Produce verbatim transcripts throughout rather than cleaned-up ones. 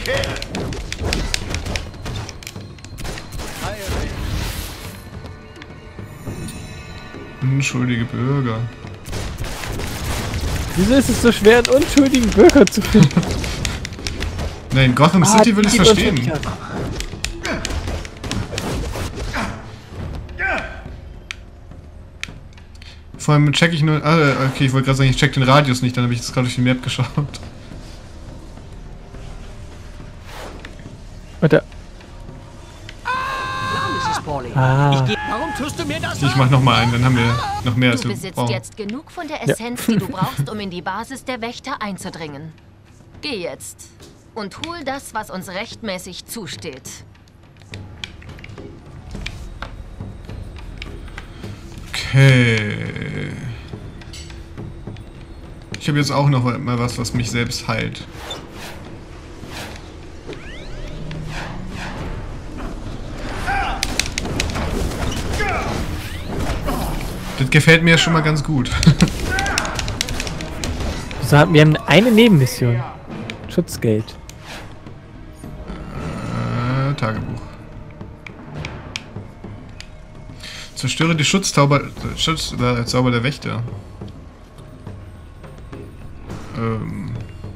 Kehre! Unschuldige Bürger. Wieso ist es so schwer, einen unschuldigen Bürger zu finden? Nein, in Gotham Ah, City würde ich die es verstehen. Unschuldigkeit. Vor allem check ich nur. Ah, okay, ich wollte gerade sagen, ich check den Radius nicht, dann habe ich jetzt gerade durch die Map geschaut. Warte. Ah. Warum tust du mir das? Ich mach nochmal einen, dann haben wir noch mehr als Du wir besitzt brauchen. jetzt genug von der Essenz, die du brauchst, um in die Basis der Wächter einzudringen. Geh jetzt und hol das, was uns rechtmäßig zusteht. Okay. Ich habe jetzt auch noch mal was, was mich selbst heilt. Das gefällt mir schon mal ganz gut. So, wir haben eine Nebenmission. Schutzgeld. Äh, Tagebuch. Zerstöre die Schutzzauber, Schutz, äh, Zauber der Wächter. Ähm.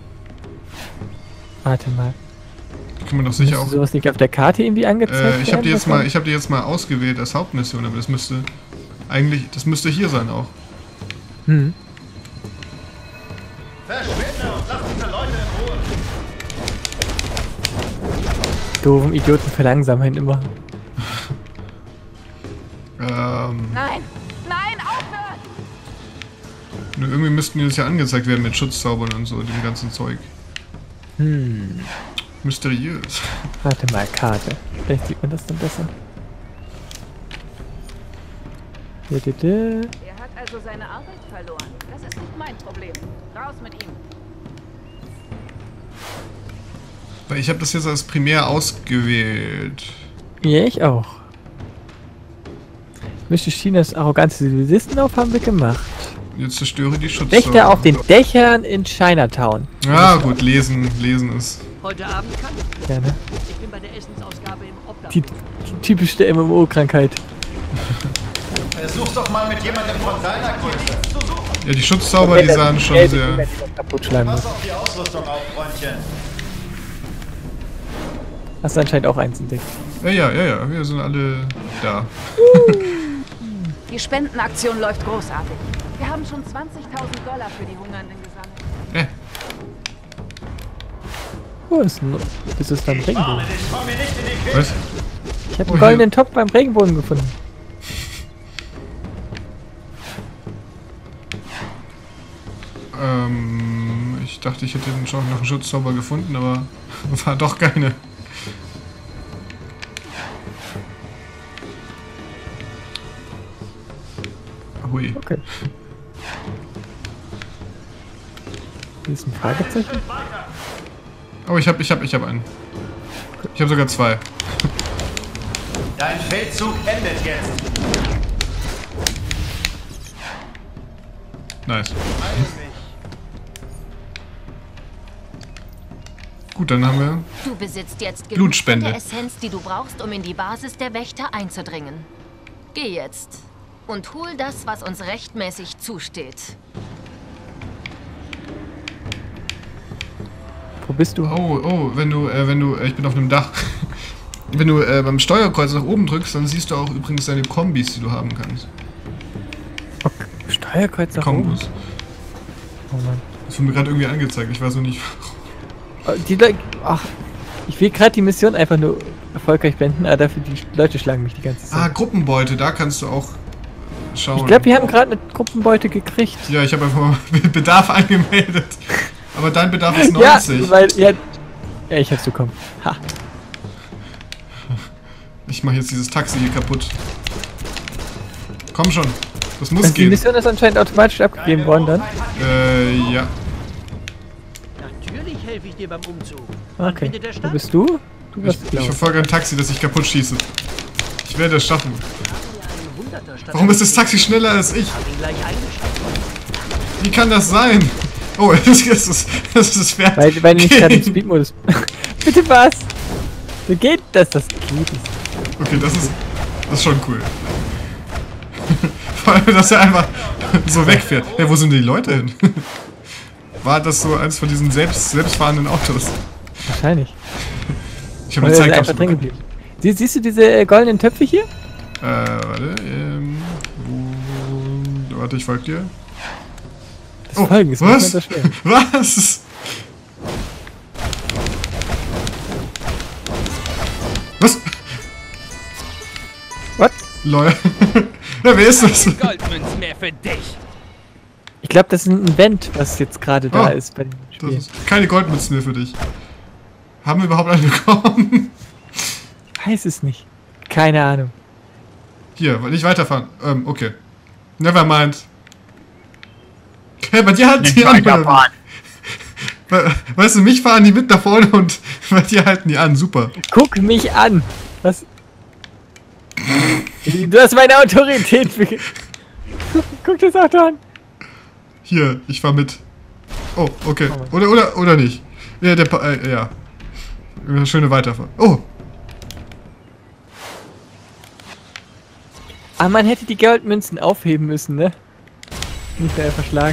Warte mal. Kann man doch sicher Müsste auch. sowas nicht auf der Karte irgendwie angezeigt Äh, ich habe die werden, jetzt mal, ich habe die jetzt mal ausgewählt als Hauptmission, aber das müsste eigentlich, das müsste hier sein auch. Hm. Verschwinde und lass diese Leute in Ruhe! Doofen Idioten verlangsamen immer. Ähm. Nein! Nein, aufhören! Nur irgendwie müssten die das ja angezeigt werden mit Schutzzaubern und so, dem ganzen Zeug. Hm. Mysteriös. Warte mal, Karte. Vielleicht sieht man das dann besser. Didede. Er hat also seine Arbeit verloren. Das ist nicht mein Problem. Raus mit ihm. Weil ich habe das jetzt als primär ausgewählt. Ja, ich auch. Mischte Chinas arrogante Zivilisten auf haben wir gemacht. Jetzt zerstöre die Schutzzauber. Wächter auf den Dächern in Chinatown. Ja, gut, lesen, lesen ist. Heute Abend kann ich. Gerne. Ich bin bei der Essensausgabe im Obdach. Die, die typischste M M O-Krankheit. Versuch's doch mal mit jemandem von deiner Größe. Ja, die Schutzzauber, die sahen schon sehr. Kaputt schlagen muss. Pass auf die Ausrüstung auf, Freundchen. Hast du anscheinend auch eins entdeckt. Ja, ja, ja, ja, wir sind alle da. Die Spendenaktion läuft großartig. Wir haben schon zwanzigtausend Dollar für die Hungernden gesammelt. Äh, Wo ist denn? Das ist dann Regenbogen. Warne dich, komm mir nicht in die Quere. was? Ich habe Oh, einen hier. goldenen Topf beim Regenbogen gefunden. Ähm, ich dachte, ich hätte schon noch einen Schutzzauber gefunden, aber war doch keine. Hui. Okay. Hier ist ein Fragezeichen. Oh, ich hab, ich hab, ich hab einen. Ich hab sogar zwei. Dein Feldzug endet jetzt. Nice. Gut, dann haben wir. Du besitzt jetzt genug von Blutspende. der Essenz, die du brauchst, um in die Basis der Wächter einzudringen. Geh jetzt und hol das, was uns rechtmäßig zusteht. Wo bist du? Oh, oh, wenn du, äh, wenn du, äh, ich bin auf einem Dach. Wenn du äh, beim Steuerkreuz nach oben drückst, dann siehst du auch übrigens deine Kombis, die du haben kannst. Okay. Steuerkreuz nach oben. Kombos. Oh Mann. Das wird mir gerade irgendwie angezeigt, ich weiß noch nicht. Oh, die Le Ach, ich will gerade die Mission einfach nur erfolgreich beenden, aber dafür die Leute schlagen mich die ganze Zeit. Ah, Gruppenbeute, da kannst du auch schauen. Ich glaube, wir haben gerade eine Gruppenbeute gekriegt. Ja, ich habe einfach mal Bedarf angemeldet. Aber dein Bedarf ist Ja, neunzig. weil, ja, ja, ich hab's bekommen. Ha. Ich mache jetzt dieses Taxi hier kaputt. Komm schon, das muss Also die gehen. Mission ist anscheinend automatisch abgegeben worden dann. Äh, ja. Natürlich helfe ich dir beim Umzug. Wann Okay. findet der Wo statt? bist du? Du Ich, warst ich blau. verfolge ein Taxi, das ich kaputt schieße. Ich werde es schaffen. Einen Hunderter statt Warum ist das Taxi schneller als ich? Hab ihn gleich eingeschaltet. Wie kann das sein? Oh, das ist, das ist fertig. Weil, weil du nicht gerade im Speedmodus, Bitte was? So geht das, das geht nicht. Okay, das ist, das ist schon cool. Vor allem, dass er einfach so wegfährt. Ja, wo sind die Leute hin? War das so eins von diesen selbst, selbstfahrenden Autos? Wahrscheinlich. Ich habe die Oder Zeit ist einfach drin geblieben. Sie, siehst du diese äh, goldenen Töpfe hier? Äh, warte, ähm... Wo, warte, ich folge dir. Das oh, Folgen ist was? So schwer. Was? Was? What? Lol. Na, wer ist das? Goldmünzen mehr für dich. Ich glaube, das ist ein Event, was jetzt gerade da Oh, ist bei dem Spiel. Das ist keine Goldmünzen mehr für dich. Haben wir überhaupt eine bekommen? Weiß es nicht. Keine Ahnung. Hier, nicht weiterfahren. Ähm, okay. Nevermind. Hey, bei dir halten die an. We- Weißt du, mich fahren die mit nach vorne und bei dir halten die an. Super. Guck mich an. Was? Du hast meine Autorität. Guck das Auto an. Hier, ich fahr mit. Oh, okay. Oder, oder, oder nicht. Ja, der, Pa- äh, ja. Schöne Weiterfahrt. Oh, Aber man hätte die Goldmünzen aufheben müssen, ne? Nicht mehr verschlagen.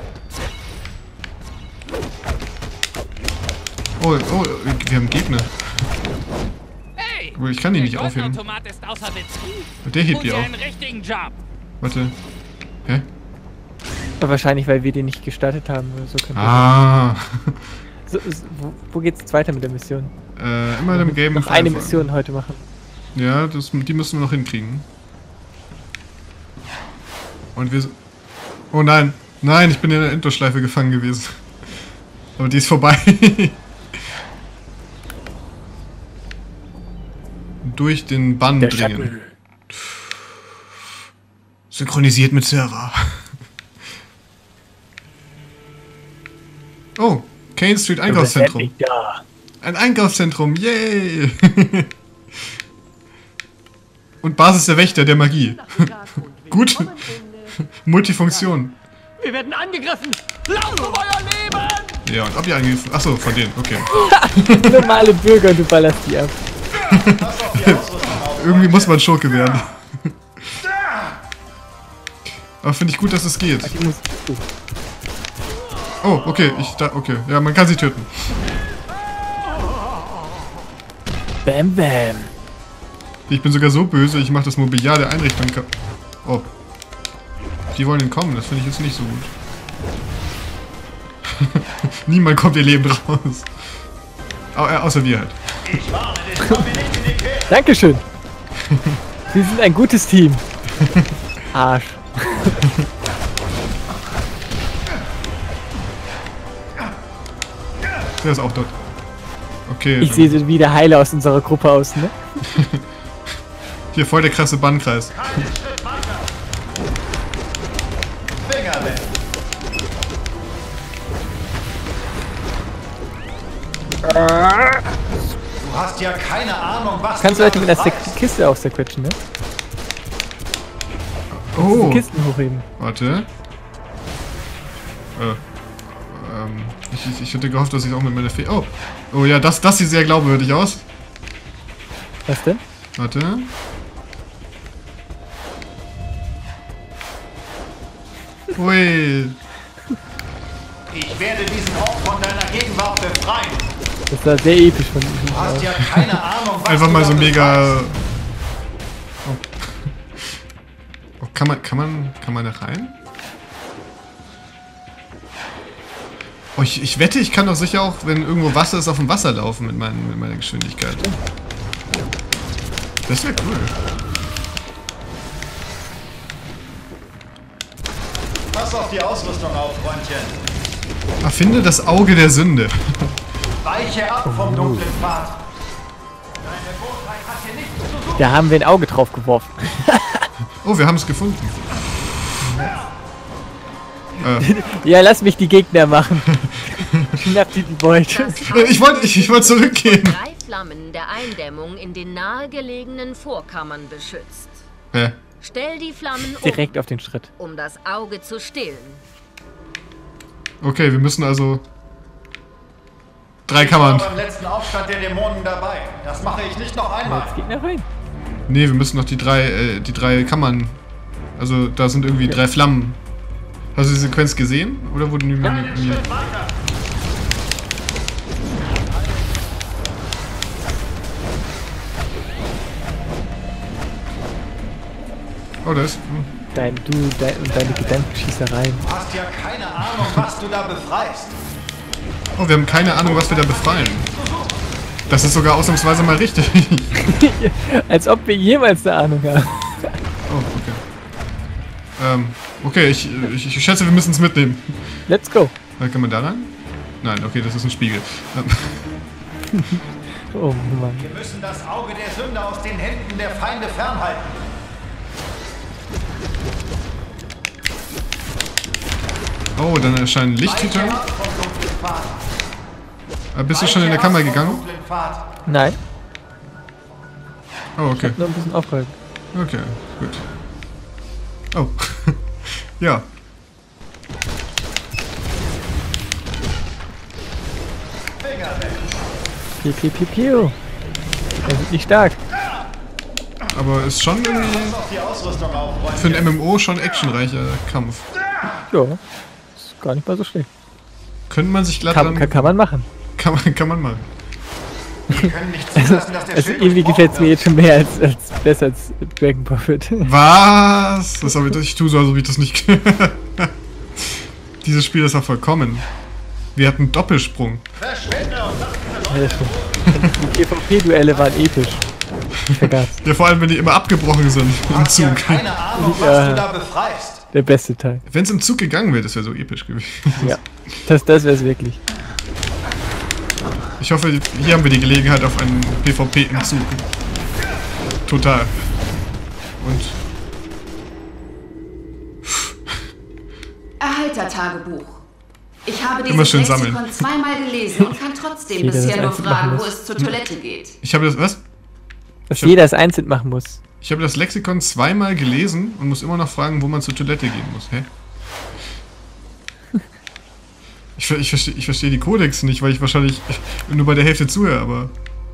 oh, oh, wir haben Gegner. Hey, Aber ich kann die der nicht aufheben. Goldautomat ist außer Betrieb. Der hebt Hol die dir auch. einen richtigen Job. Warte. Hä? Aber wahrscheinlich, weil wir den nicht gestartet haben oder so. könnte Ah. So, so, wo, wo geht's jetzt weiter mit der Mission? Äh, immer im Game. Noch eine Mission heute machen. Ja, das, die müssen wir noch hinkriegen. Und wir... Oh nein. Nein, ich bin in der Endlosschleife gefangen gewesen. Aber die ist vorbei. Durch den Bann Der dringen. Schatten. Synchronisiert mit Server. Oh, Kane Street Einkaufszentrum. Ja. Ein Einkaufszentrum, yay! Und Basis der Wächter der Magie. Gut. Multifunktion. Wir werden angegriffen! Lauf um euer Leben! Ja, und ob ihr angegriffen... Achso, von denen, okay. Normale Bürger, du ballerst die ab. Pass auf die Ausrüstung auf. Irgendwie muss man Schurke werden. Aber finde ich gut, dass es geht. Die muss. Oh, okay, ich da... Okay, ja, man kann sie töten. Bam, bam. Ich bin sogar so böse, ich mache das Mobiliar der Einrichtung kaputt. Oh. Die wollen entkommen, das finde ich jetzt nicht so gut. Niemand kommt ihr Leben raus. Au, äh, außer wir halt. Ich warne dich, komm mir nicht in die Quere. Dankeschön. Wir sind ein gutes Team. Arsch. Der ist auch dort. Okay. Ich sehe wie der Heiler aus unserer Gruppe aus, ne? Hier voll der krasse Bannkreis. Einen Schritt weiter. Finger weg. Du hast ja keine Ahnung, was Kannst du du Leute mit der weißt. Sek- Kiste ausquetschen, ne? Oh. Kisten hochheben. Warte. Äh. Ähm. Ich, ich, ich hätte gehofft, dass ich auch mit meiner Fee... Oh. Oh ja, das, das sieht sehr glaubwürdig aus. Was denn? Warte. Ui. Ich werde diesen Ort von deiner Gegenwart befreien. Das war sehr episch von ihm. Du hast ja keine Ahnung, was Einfach du mal so damit mega... weißt. Oh. Oh, kann man, kann man, kann man da rein? Oh, ich, ich wette, ich kann doch sicher auch, wenn irgendwo Wasser ist, auf dem Wasser laufen mit, meinen, mit meiner Geschwindigkeit. Das wäre cool. Pass auf die Ausrüstung auf, Freundchen. Erfinde das Auge der Sünde. Weiche ab vom dunklen Pfad. Deine Bosheit hat hier nichts zu suchen. Da haben wir ein Auge drauf geworfen. Oh, wir haben es gefunden. Äh, Ja, lass mich die Gegner machen. Schnapp dir die Beute. ich wollte ich, ich wollte zurückgehen. Drei Flammen der Eindämmung in den nahegelegenen Vorkammern beschützt. Hä? Stell die Flammen um, Direkt auf den Schritt. um das Auge zu stillen. Okay, wir müssen also... drei Kammern. Ich war beim letzten Aufstand der Dämonen dabei. Das mache ich nicht noch einmal. Jetzt Gegner rein. Nee, wir müssen noch die drei, äh, die drei Kammern. Also da sind irgendwie Ja. drei Flammen. Hast du die Sequenz gesehen? Oder wurden die mir... Einen mir Schritt weiter. oh, da ist... Dein, du, dein, und deine Gedankenschießereien. Du hast ja keine Ahnung, was du da befreist. Oh, wir haben keine Ahnung, was wir da befreien. Das ist sogar ausnahmsweise mal richtig. Als ob wir jemals eine Ahnung haben. Oh, okay. Ähm, okay, ich, ich, ich schätze, wir müssen es mitnehmen. Let's go. Äh, Kann man da lang? Nein, okay, das ist ein Spiegel. Ähm, Oh Mann. Wir müssen das Auge der Sünde aus den Händen der Feinde fernhalten. oh, dann erscheinen Lichthüter. Weiche ab vom dunklen Pfad. Äh, bist du schon in der Weiche ab Kammer vom gegangen? dunklen Pfad. Nein, Oh, okay. nur ein bisschen aufgehalten. Okay, gut. Oh. ja. Finger weg. Piu, piu, piu, piu. Er sind nicht stark. Aber ist schon irgendwie Pass auf die Ausrüstung auf, Freunde. für ein M M O schon actionreicher Kampf. Ja, ist gar nicht mal so schlecht. Könnte man sich glatt Kann, dran... kann, kann man machen. Kann man, kann man machen. Wir können nicht zulassen, dass der Also Schild irgendwie gefällt es mir durchbrochen jetzt schon mehr als, als besser als Dragon Prophet. Was? Das hab ich, ich tue so, als ob ich das nicht... Dieses Spiel ist ja vollkommen. Wir hatten Doppelsprung. wird. Verschwinde und lass diese Ja, Leute stimmt. Die PvP-Duelle waren episch. Ich vergaß. Ja, vor allem, wenn die immer abgebrochen sind im Du hast ja Zug. keine Ahnung, was Ja. du da befreist. Der beste Teil. Wenn es im Zug gegangen wäre, das wäre so episch gewesen. Ja. Das, das wäre es wirklich. Ich hoffe, hier haben wir die Gelegenheit auf einen PvP im Zug. Total. Und... Erhalter-Tagebuch. Ich habe Immer dieses schön Lexikon sammeln. zweimal gelesen und kann trotzdem Jeder das bisher nur einzeln fragen, machen wo muss. es zur Toilette geht. Ich habe das... Was? Dass Ich hab- jeder es einzeln machen muss. Ich habe das Lexikon zweimal gelesen und muss immer noch fragen, wo man zur Toilette gehen muss. Hä? Ich, ver- ich verstehe ich versteh die Codex nicht, weil ich wahrscheinlich nur bei der Hälfte zuhöre, aber...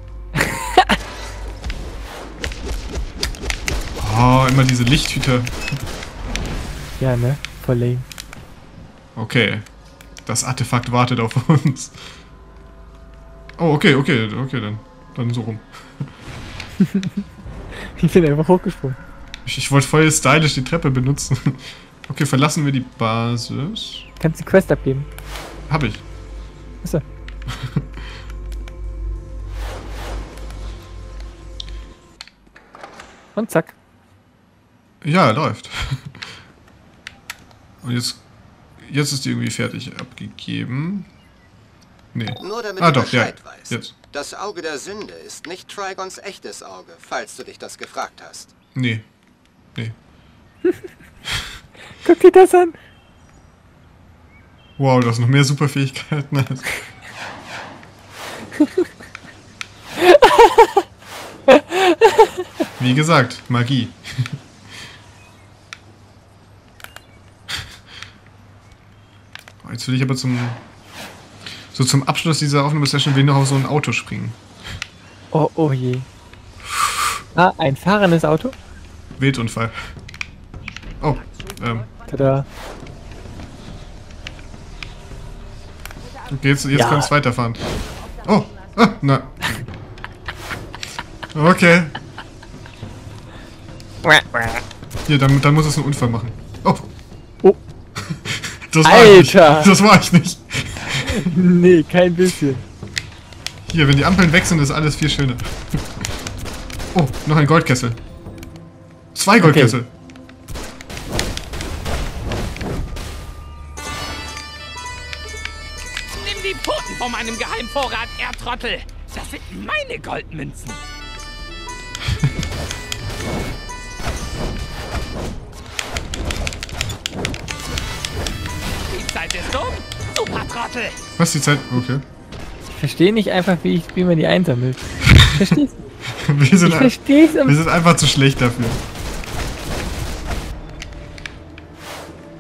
Oh, immer diese Lichthüter. Ja, ne? Voll lame. Okay. Das Artefakt wartet auf uns. Oh, okay, okay, okay, dann, dann so rum. Ich bin einfach hochgesprungen. Ich, ich wollte voll stylisch die Treppe benutzen. Okay, verlassen wir die Basis. Kannst du die Quest abgeben? Hab ich. Achso. Und zack. Ja, läuft. Und jetzt, jetzt ist die irgendwie fertig abgegeben. Nee. Nur damit Ah, du doch, ja. Bescheid weißt. Jetzt. Das Auge der Sünde ist nicht Trigons echtes Auge, falls du dich das gefragt hast. Nee. Nee. Guck dir das an. Wow, du hast noch mehr Superfähigkeiten. als- Wie gesagt, Magie. Oh, jetzt will ich aber zum... So zum Abschluss dieser Aufnahmesession will ich noch auf so ein Auto springen. Oh, oh je. Ah, ein fahrendes Auto? Wildunfall. Oh, ähm... Tada. Okay, jetzt, jetzt Ja. kann es weiterfahren. Oh, ah, na. Okay. Hier, dann, dann muss es einen Unfall machen. Oh. Oh. Das war ich nicht. Alter. Das war ich nicht. Nee, kein bisschen. Hier, wenn die Ampeln weg sind, ist alles viel schöner. Oh, noch ein Goldkessel. Zwei Goldkessel. Nimm die Pfoten von meinem Geheimvorrat, Erdtrottel. Das sind meine Goldmünzen. Die Zeit ist um. Super Trottel. Was die Zeit? Okay. Ich verstehe nicht einfach, wie, ich, wie man die einsammelt. Verstehst du? Wir sind, Ich ein, verstehe es wir aber. sind einfach zu schlecht dafür.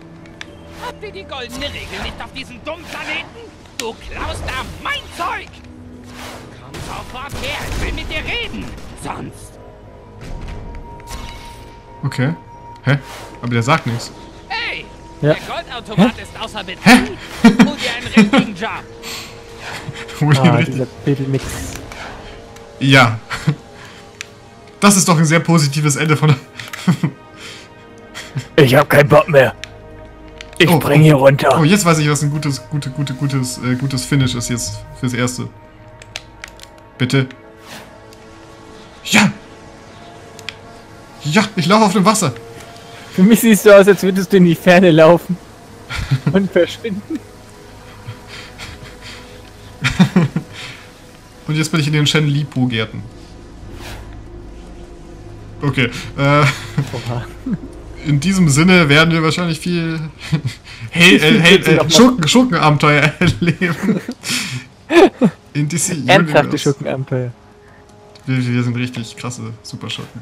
Habt ihr die goldene Regel nicht auf diesem dummen Planeten? Du klaust da mein Zeug. sofort her. Ich will mit dir reden. Sonst. Okay. Hä? Aber der sagt nichts. Hey! Ja. Der Goldautomat ist außer Betrieb. Hä? Hol dir einen richtigen Job. Hol ihn Ah, richtig. dieser Mittelmix. Ja. Das ist doch ein sehr positives Ende von... Ich hab keinen Bock mehr. Ich Oh, spring hier runter. Oh, jetzt weiß ich, was ein gutes, gute, gute, gutes, äh, gutes Finish ist jetzt fürs Erste. Bitte. Ja! Ja, ich laufe auf dem Wasser. Für mich siehst du aus, als würdest du in die Ferne laufen. Und verschwinden. Und jetzt bin ich in den Shenlipo-Gärten. Okay. Äh, Oha. in diesem Sinne werden wir wahrscheinlich viel hey, äh, hey, äh, Schurken, Schurkenabenteuer erleben. In D C Ernsthafte Universe. Schurkenabenteuer. Wir, wir sind richtig krasse Superschurken.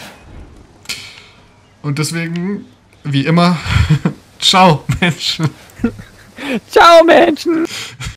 Und deswegen, wie immer, ciao, Menschen. Ciao, Menschen!